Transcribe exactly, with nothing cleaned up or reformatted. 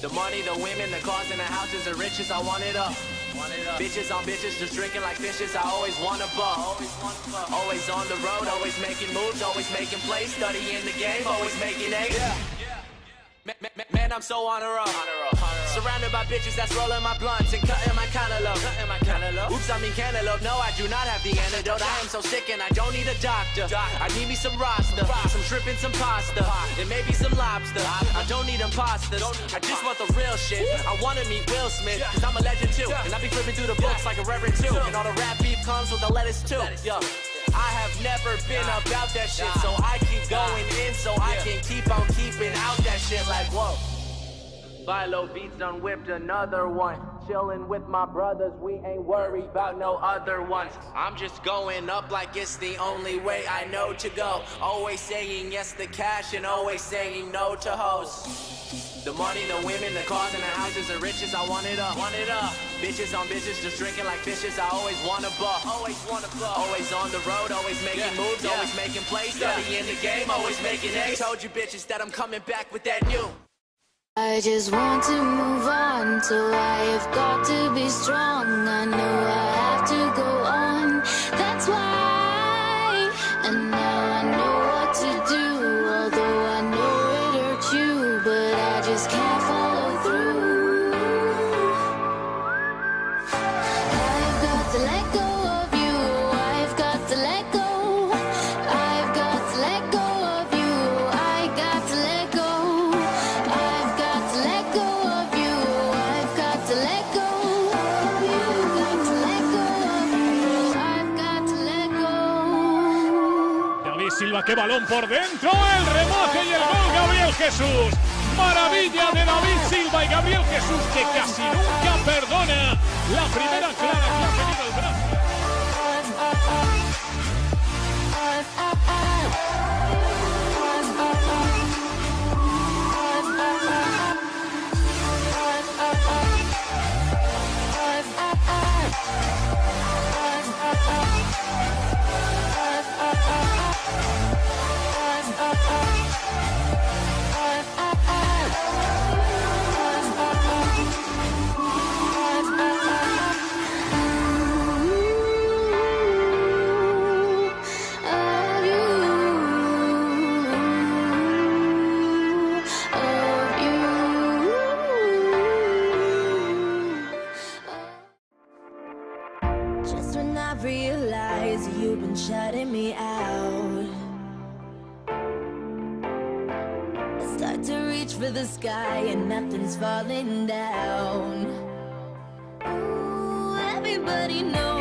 The money, the women, the cars, and the houses, the riches, I want it up. Want it up. Bitches on bitches, just drinking like fishes, I always wanna buck. Always, always on the road, always making moves, always making plays, studying the game, always making A's. Yeah. Man, man, man, I'm so on a roll. Surrounded by bitches that's rolling my blunts and cutting my cantaloupe. Cutting my cantaloupe. Oops, I mean cantaloupe. No, I do not have the antidote. I am so sick and I don't need a doctor. I need me some Rasta, some shrimp and some pasta, and maybe some lobster. I don't need imposters. I just want the real shit. I wanna meet Will Smith, cause I'm a legend too. And I be flipping through the books like a reverend too. And all the rap beef comes with the lettuce too. Yo. I have never been about that shit, so I keep going in so I can keep on keeping out that shit like whoa. Philo Beats done whipped another one. Chillin' with my brothers, we ain't worried about no other ones. I'm just going up like it's the only way I know to go. Always saying yes to cash and always saying no to hoes. The money, the women, the cars, and the houses, the riches, I want it up. Want it up. Bitches on bitches, just drinking like fishes, I always wanna buck. Always wanna buck. Always on the road, always making yeah. moves, yeah. always making plays, yeah. studying the game, always making A's. Told you bitches that I'm coming back with that new. I just want to move on, so I have got to be strong. I know I have to go on, that's why. And now I know what to do, although I know it hurts you, but I just can't follow through. I've got to let go of you, I've got to let go. I've got to let go of you, I got to let go. I've got to let go of you, I've got to let go of you, got to let go of you, I've got to let go. David Silva, qué balón por dentro, el remate y el gol, Gabriel Jesús. Maravilla de David Silva y Gabriel Jesús, que casi nunca perdona la primera clara que ha tenido el brazo. Just when I realize you've been shutting me out, I start to reach for the sky and nothing's falling down. Ooh, everybody knows